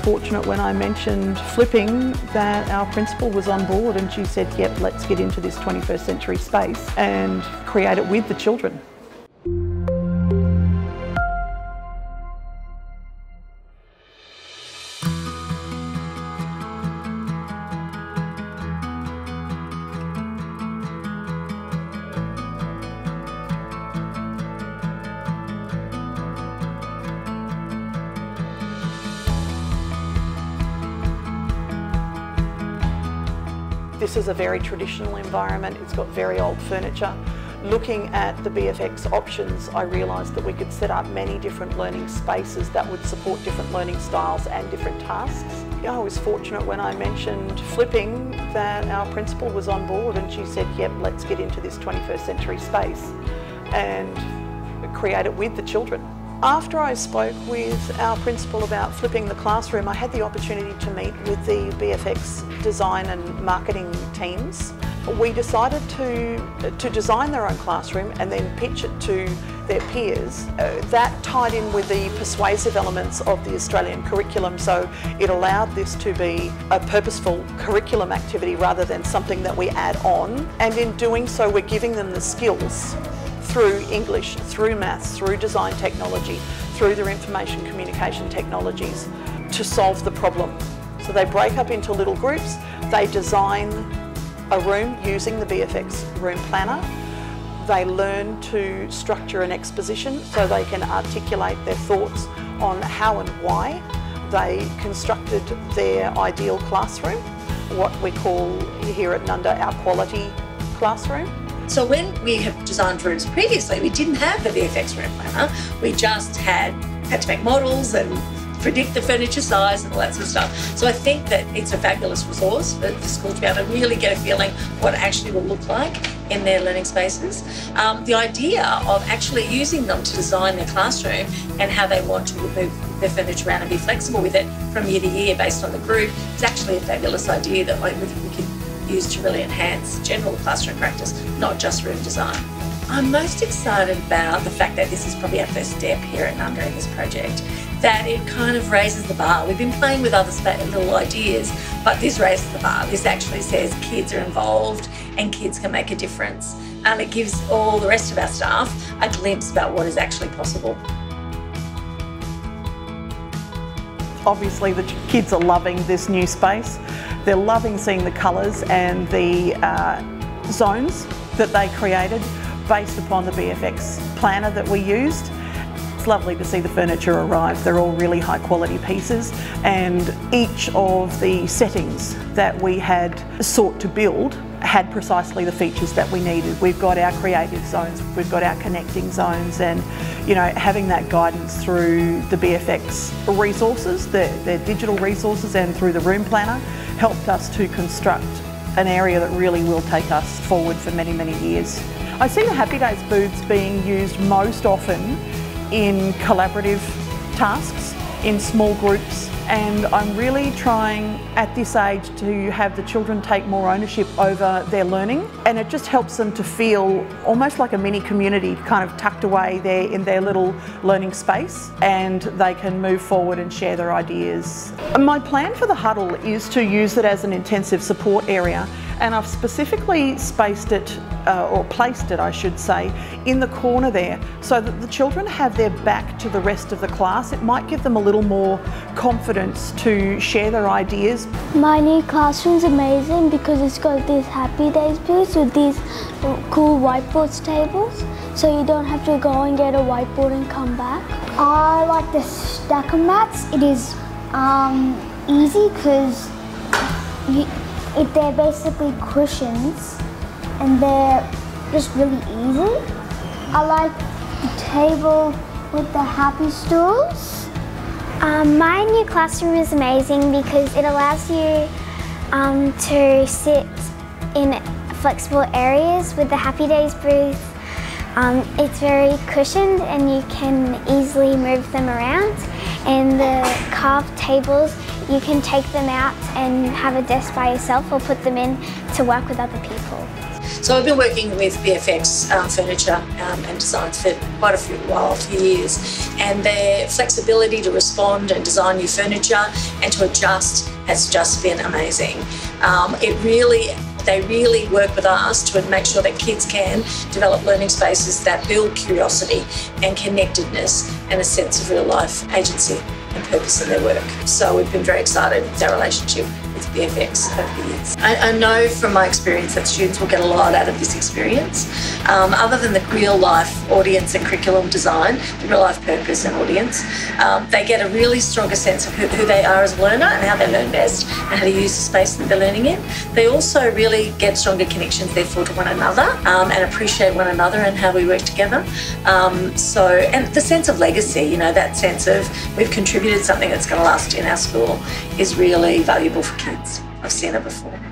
fortunate when I mentioned flipping that our principal was on board, and she said, yep, let's get into this 21st century space and create it with the children. This is a very traditional environment. It's got very old furniture. Looking at the BFX options, I realised that we could set up many different learning spaces that would support different learning styles and different tasks. I was fortunate when I mentioned flipping that our principal was on board, and she said, yep, let's get into this 21st century space and create it with the children. After I spoke with our principal about flipping the classroom, I had the opportunity to meet with the BFX design and marketing teams. We decided to design their own classroom and then pitch it to their peers. That tied in with the persuasive elements of the Australian curriculum, so it allowed this to be a purposeful curriculum activity rather than something that we add on. And in doing so, we're giving them the skills through English, through maths, through design technology, through their information communication technologies to solve the problem. So they break up into little groups, they design a room using the BFX Roomplanner. They learn to structure an exposition so they can articulate their thoughts on how and why they constructed their ideal classroom, what we call here at Nundah our quality classroom. So when we have designed rooms previously, we didn't have the VFX Roomplanner. We just had to make models and predict the furniture size and all that sort of stuff. So I think that it's a fabulous resource for schools to be able to really get a feeling what it actually will look like in their learning spaces. The idea of actually using them to design their classroom and how they want to move their furniture around and be flexible with it from year to year based on the group is actually a fabulous idea that we can use to really enhance general classroom practice, not just room design. I'm most excited about the fact that this is probably our first step here at Nundah in this project, that it kind of raises the bar. We've been playing with other little ideas, but this raises the bar. This actually says kids are involved and kids can make a difference. It gives all the rest of our staff a glimpse about what is actually possible. Obviously the kids are loving this new space. They're loving seeing the colours and the zones that they created based upon the BFX planner that we used. It's lovely to see the furniture arrive. They're all really high quality pieces, and each of the settings that we had sought to build had precisely the features that we needed. We've got our creative zones, we've got our connecting zones, and having that guidance through the BFX resources, their digital resources, and through the Roomplanner helped us to construct an area that really will take us forward for many, many years. I see the Happy Days booths being used most often in collaborative tasks, in small groups, and I'm really trying at this age to have the children take more ownership over their learning, and it just helps them to feel almost like a mini community kind of tucked away there in their little learning space, and they can move forward and share their ideas. My plan for the huddle is to use it as an intensive support area, and I've specifically spaced it, or placed it I should say, in the corner there so that the children have their back to the rest of the class. It might give them a little more confidence to share their ideas. My new classroom's amazing because it's got these Happy Days booths with these cool whiteboards tables, so you don't have to go and get a whiteboard and come back. I like the stacker mats. It is easy because they're basically cushions and they're just really easy. I like the table with the happy stools. My new classroom is amazing because it allows you to sit in flexible areas with the Happy Days booth. It's very cushioned and you can easily move them around, and the carved tables, you can take them out and have a desk by yourself or put them in to work with other people. So I've been working with VFX furniture and design for quite a few years, and their flexibility to respond and design new furniture and to adjust has just been amazing. They really work with us to make sure that kids can develop learning spaces that build curiosity and connectedness and a sense of real life agency and purpose in their work. So we've been very excited with our relationship with VFX over the years. I know from my experience that students will get a lot out of this experience. Other than the real life audience and curriculum design, the real life purpose and audience, they get a really stronger sense of who they are as a learner and how they learn best and how to use the space that they're learning in. They also really get stronger connections therefore to one another and appreciate one another and how we work together. And the sense of legacy, you know, that sense of we've contributed something that's going to last in our school is really valuable for kids. I've seen it before.